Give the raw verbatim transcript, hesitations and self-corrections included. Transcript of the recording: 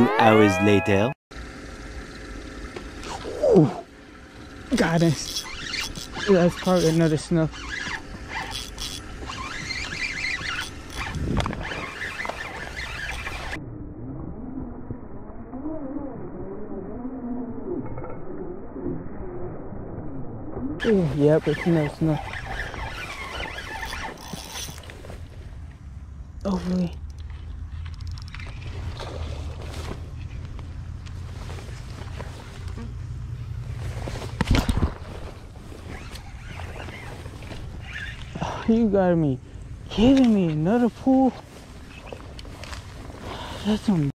Two hours later. Ooh, got it. That's probably another snook. Ooh, yep, it's another snook. Hopefully. You gotta be kidding me, another pool? That's some